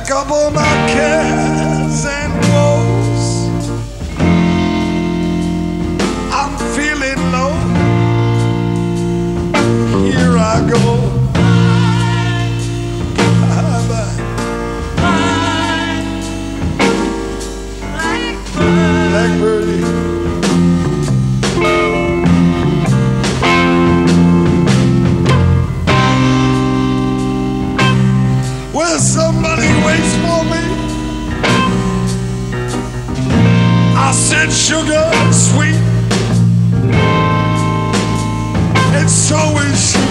pack up all my cares and woes. I'm feeling low. Here I go. Blackbirdie. Well, somebody waits for me. I said sugar sweet, and so is she.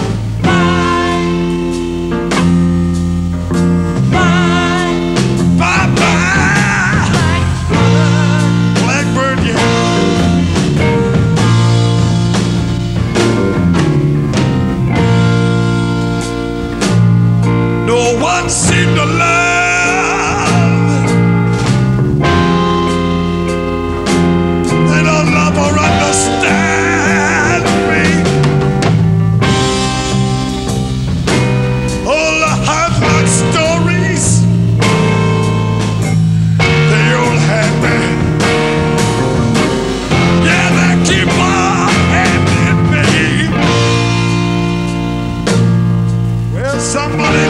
No one seemed to love, and a lover understand me. All the hard luck stories, they all had me. Yeah, they keep on handing me. Well, somebody